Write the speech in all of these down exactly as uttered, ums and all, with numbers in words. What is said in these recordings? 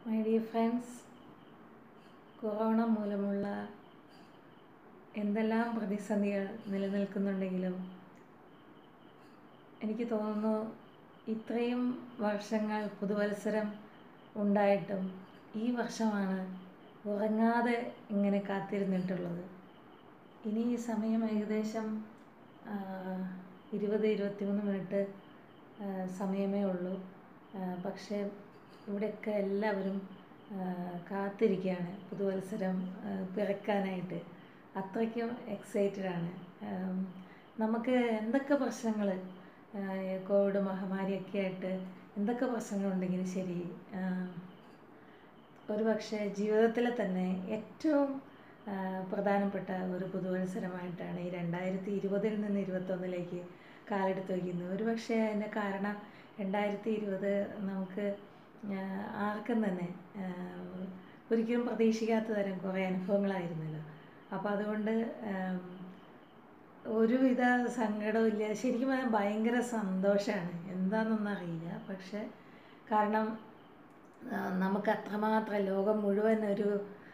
My dear friends, corona മൂലമുള്ള എന്തെല്ലാം പ്രതിസന്ധികൾ നിലനിൽക്കുന്നുണ്ടെങ്കിലും എനിക്ക് തോന്നുന്നു ഇത്രയും വർഷങ്ങൾ പുതുവത്സരം ഉണ്ടായിട്ടും ഈ വർഷമാണ് ഉറങ്ങാതെ ഇങ്ങനെ കാത്തിരുന്നിട്ടുള്ളത്. ഇനി ഈ സമയം ഏകദേശം ഇരുപത് ഇരുപത്തിമൂന്ന് മിനിറ്റ് സമയമേ ഉള്ളൂ. പക്ഷേ ഇവിടെയൊക്കെ എല്ലാവരും കാത്തിരിക്കുകയാണ് പുതുവത്സരം പിറക്കാനായിട്ട്. അത്രയ്ക്കും എക്സൈറ്റഡാണ്. നമുക്ക് എന്തൊക്കെ പ്രശ്നങ്ങൾ, കോവിഡ് മഹാമാരിയൊക്കെ ആയിട്ട് എന്തൊക്കെ പ്രശ്നങ്ങളുണ്ടെങ്കിലും ശരി, ഒരു പക്ഷേ ജീവിതത്തിലെ തന്നെ ഏറ്റവും പ്രധാനപ്പെട്ട ഒരു പുതുവത്സരമായിട്ടാണ് ഈ രണ്ടായിരത്തി ഇരുപതിൽ നിന്ന് ഇരുപത്തൊന്നിലേക്ക് കാലെടുത്ത് വയ്ക്കുന്നത്. ഒരു പക്ഷേ അതിൻ്റെ കാരണം രണ്ടായിരത്തി ഇരുപത് നമുക്ക് ആർക്കും തന്നെ ഒരിക്കലും പ്രതീക്ഷിക്കാത്ത തരം കുറേ അനുഭവങ്ങളായിരുന്നല്ലോ. അപ്പോൾ അതുകൊണ്ട് ഒരുവിധ സങ്കടവും ഇല്ല. ശരിക്കും പറഞ്ഞാൽ ഭയങ്കര സന്തോഷമാണ്. എന്താണെന്നൊന്നും അറിയില്ല. പക്ഷേ കാരണം നമുക്ക് അത്രമാത്രം ലോകം മുഴുവൻ ഒരു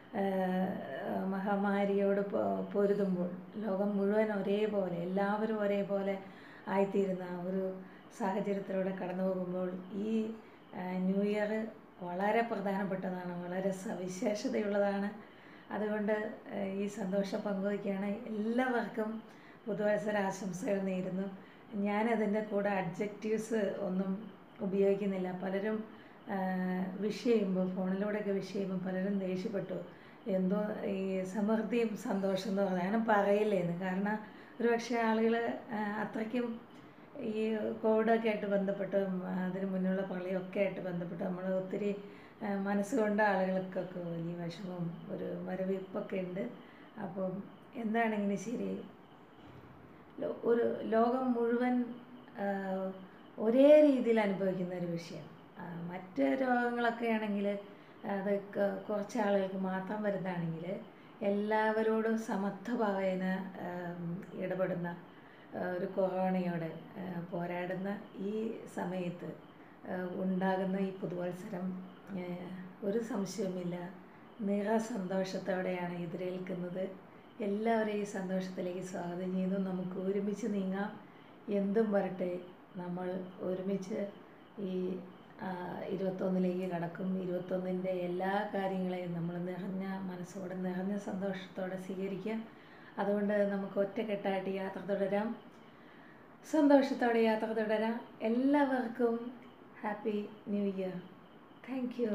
മഹാമാരിയോട് പൊരുതുമ്പോൾ, ലോകം മുഴുവൻ ഒരേപോലെ എല്ലാവരും ഒരേപോലെ ആയിത്തീരുന്ന ഒരു സാഹചര്യത്തിലൂടെ കടന്നു പോകുമ്പോൾ ഈ ന്യൂ ഇയർ വളരെ പ്രധാനപ്പെട്ടതാണ്, വളരെ സവിശേഷതയുള്ളതാണ്. അതുകൊണ്ട് ഈ സന്തോഷം പങ്കുവയ്ക്കുകയാണ്. എല്ലാവർക്കും പുതുവത്സര ആശംസകൾ നേരുന്നു. ഞാനതിൻ്റെ കൂടെ അഡ്ജക്റ്റീവ്സ് ഒന്നും ഉപയോഗിക്കുന്നില്ല. പലരും വിഷ് ചെയ്യുമ്പോൾ, ഫോണിലൂടെയൊക്കെ വിഷ് ചെയ്യുമ്പോൾ പലരും ദേഷ്യപ്പെട്ടു. എന്തോ ഈ സമൃദ്ധിയും സന്തോഷം എന്ന് പറഞ്ഞാൽ അങ്ങനെ പറയില്ലേന്ന്. കാരണം ഒരു പക്ഷേ ആളുകൾ അത്രയ്ക്കും ഈ കോവിഡൊക്കെ ആയിട്ട് ബന്ധപ്പെട്ടും അതിന് മുന്നുള്ള പ്രളയമൊക്കെ ആയിട്ട് ബന്ധപ്പെട്ട് നമ്മൾ ഒത്തിരി മനസ്സുകൊണ്ട് ആളുകൾക്കൊക്കെ വലിയ വിഷമവും ഒരു മരവിപ്പൊക്കെ ഉണ്ട്. അപ്പം എന്താണെങ്കിലും ശരി, ഒരു ലോകം മുഴുവൻ ഒരേ രീതിയിൽ അനുഭവിക്കുന്ന ഒരു വിഷയം. മറ്റ് രോഗങ്ങളൊക്കെ ആണെങ്കിൽ അത് കുറച്ച് ആളുകൾക്ക് മാത്രം വരുന്നതാണെങ്കിൽ എല്ലാവരോടും സമത്വഭാവേന ഇടപെടുന്ന ഒരു കൊറോണയോട് പോരാടുന്ന ഈ സമയത്ത് ഉണ്ടാകുന്ന ഈ പുതുവത്സരം ഒരു സംശയവുമില്ല നിറ സന്തോഷത്തോടെയാണ് എതിരേൽക്കുന്നത്. എല്ലാവരെയും ഈ സന്തോഷത്തിലേക്ക് സ്വാഗതം ചെയ്യുന്നു. നമുക്ക് ഒരുമിച്ച് നീങ്ങാം. എന്തും വരട്ടെ, നമ്മൾ ഒരുമിച്ച് ഈ ഇരുപത്തൊന്നിലേക്ക് കടക്കും. ഇരുപത്തൊന്നിൻ്റെ എല്ലാ കാര്യങ്ങളെയും നമ്മൾ നിറഞ്ഞ മനസ്സോടെ നിറഞ്ഞ സന്തോഷത്തോടെ സ്വീകരിക്കാം. അതുകൊണ്ട് നമുക്ക് ഒറ്റക്കെട്ടായിട്ട് യാത്ര തുടരാം, സന്തോഷത്തോടെ യാത്ര തുടരാം. എല്ലാവർക്കും happy new year. Thank you.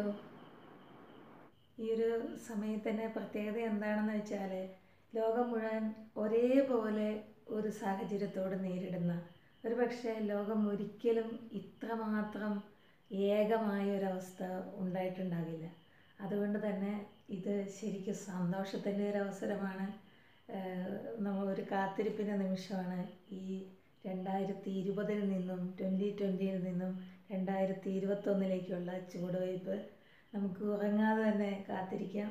ഈ ഒരു സമയത്തിൻ്റെ പ്രത്യേകത എന്താണെന്ന് വെച്ചാൽ, ലോകം മുഴുവൻ ഒരേപോലെ ഒരു സാഹചര്യത്തോട് നേരിടുന്ന, ഒരു പക്ഷേ ലോകം ഒരിക്കലും ഇത്രമാത്രം ഏകമായ ഒരവസ്ഥ ഉണ്ടായിട്ടുണ്ടാകില്ല. അതുകൊണ്ട് തന്നെ ഇത് ശരിക്കും സന്തോഷത്തിൻ്റെ ഒരു അവസരമാണ്. നമ്മളൊരു കാത്തിരിപ്പിൻ്റെ നിമിഷമാണ്. ഈ രണ്ടായിരത്തി ഇരുപതിൽ നിന്നും ട്വൻ്റി ട്വൻ്റിയിൽ നിന്നും രണ്ടായിരത്തി ഇരുപത്തൊന്നിലേക്കുള്ള ചുവടുവയ്പ്. നമുക്ക് ഉറങ്ങാതെ തന്നെ കാത്തിരിക്കാം.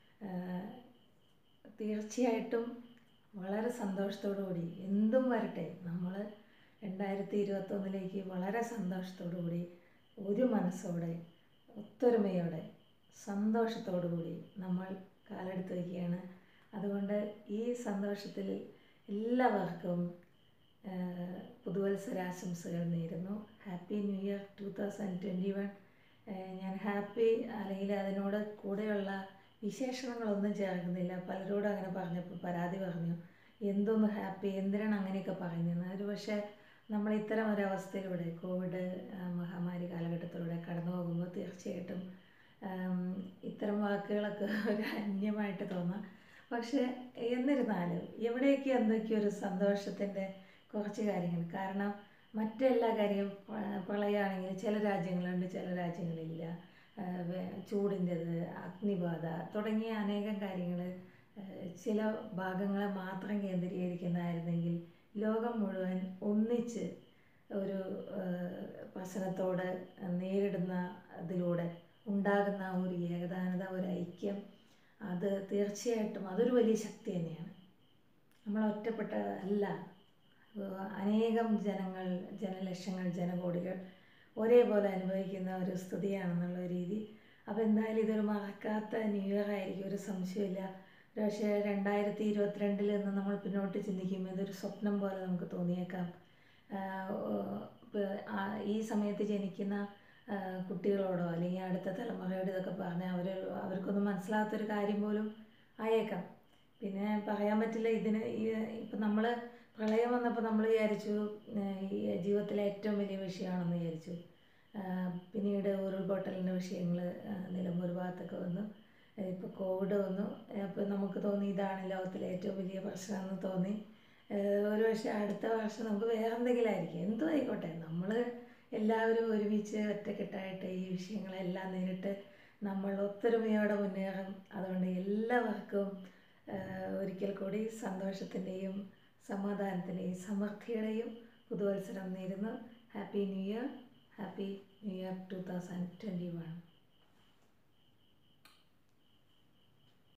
തീർച്ചയായിട്ടും വളരെ സന്തോഷത്തോടു കൂടി എന്തും വരട്ടെ, നമ്മൾ രണ്ടായിരത്തി ഇരുപത്തൊന്നിലേക്ക് വളരെ സന്തോഷത്തോടു കൂടി, ഒരു മനസ്സോടെ, ഒത്തൊരുമയോടെ, സന്തോഷത്തോടു കൂടി നമ്മൾ കാലെടുത്ത് വയ്ക്കുകയാണ്. അതുകൊണ്ട് ഈ സന്തോഷത്തിൽ എല്ലാവർക്കും പുതുവത്സരാശംസകൾ നേരുന്നു. Happy new year two thousand twenty one. ഞാൻ ഹാപ്പി അല്ലെങ്കിൽ അതിനോട് കൂടെയുള്ള വിശേഷണങ്ങളൊന്നും ചേർക്കുന്നില്ല. പലരോടും അങ്ങനെ പറഞ്ഞപ്പോൾ പരാതി പറഞ്ഞു, എന്തോന്ന് ഹാപ്പി, എന്തിനാണ് അങ്ങനെയൊക്കെ പറയുന്നത്. ഒരു പക്ഷേ നമ്മൾ ഇത്തരം ഒരവസ്ഥയിലൂടെ, കോവിഡ് മഹാമാരി കാലഘട്ടത്തിലൂടെ കടന്നു പോകുമ്പോൾ തീർച്ചയായിട്ടും ഇത്തരം വാക്കുകളൊക്കെ ഒരു അന്യമായിട്ട് തോന്നാം. പക്ഷേ എന്നിരുന്നാലും എവിടെയൊക്കെ എന്തൊക്കെയോ ഒരു സന്തോഷത്തിൻ്റെ കുറച്ച് കാര്യങ്ങൾ. കാരണം മറ്റെല്ലാ കാര്യവും പ്രളയമാണെങ്കിൽ ചില രാജ്യങ്ങളുണ്ട്, ചില രാജ്യങ്ങളില്ല. ചൂടിൻ്റെത്, അഗ്നിബാധ തുടങ്ങിയ അനേകം കാര്യങ്ങൾ ചില ഭാഗങ്ങളെ മാത്രം കേന്ദ്രീകരിക്കുന്നതായിരുന്നെങ്കിൽ ലോകം മുഴുവൻ ഒന്നിച്ച് ഒരു പ്രശ്നത്തോട് നേരിടുന്ന അതിലൂടെ ഉണ്ടാകുന്ന ഒരു ഏകതാനത, ഒരു ഐക്യം, അത് തീർച്ചയായിട്ടും അതൊരു വലിയ ശക്തി തന്നെയാണ്. നമ്മൾ ഒറ്റപ്പെട്ട അല്ല. അനേകം ജനങ്ങൾ, ജനലക്ഷങ്ങൾ, ജനകോടികൾ ഒരേപോലെ അനുഭവിക്കുന്ന ഒരു സ്ഥിതിയാണെന്നുള്ള രീതി. അപ്പോൾ എന്തായാലും ഇതൊരു മറക്കാത്ത ന്യൂ ഇയർ ആയിരിക്കും, ഒരു സംശയമില്ല. പക്ഷേ രണ്ടായിരത്തി ഇരുപത്തിരണ്ടിൽ നിന്ന് നമ്മൾ പിന്നോട്ട് ചിന്തിക്കുമ്പോൾ ഇതൊരു സ്വപ്നം പോലെ നമുക്ക് തോന്നിയേക്കാം. ഈ സമയത്ത് ജനിക്കുന്ന കുട്ടികളോടോ അല്ലെങ്കിൽ അടുത്ത തലമുറയോട് ഇതൊക്കെ പറഞ്ഞാൽ അവർ അവർക്കൊന്നും മനസ്സിലാകാത്തൊരു കാര്യം പോലും ആയേക്കാം. പിന്നെ പറയാൻ പറ്റില്ല. ഇതിന് ഇപ്പം നമ്മൾ പ്രളയം വന്നപ്പോൾ നമ്മൾ വിചാരിച്ചു ഈ ജീവിതത്തിലെ ഏറ്റവും വലിയ വിഷയമാണെന്ന് വിചാരിച്ചു. പിന്നീട് ഉരുൾപൊട്ടലിൻ്റെ വിഷയങ്ങൾ നിലമ്പൂർ ഭാഗത്തൊക്കെ വന്നു. ഇപ്പോൾ കോവിഡ് വന്നു. അപ്പോൾ നമുക്ക് തോന്നി ഇതാണ് ലോകത്തിലെ ഏറ്റവും വലിയ പ്രശ്നമെന്ന് തോന്നി. ഒരു പക്ഷേ അടുത്ത വർഷം നമുക്ക് വേറെ എന്തെങ്കിലും ആയിരിക്കും. എന്തും ആയിക്കോട്ടെ, നമ്മൾ എല്ലാവരും ഒരുമിച്ച് ഒറ്റക്കെട്ടായിട്ട് ഈ വിഷയങ്ങളെല്ലാം നേരിട്ട് നമ്മൾ ഒത്തൊരുമയോടെ മുന്നേറും. അതുകൊണ്ട് എല്ലാവർക്കും ഒരിക്കൽ കൂടി സന്തോഷത്തിൻ്റെയും സമാധാനത്തിൻ്റെയും സമൃദ്ധിയുടെയും പുതുവത്സരം നേരുന്നു. Happy new year. Happy new year two thousand twenty one.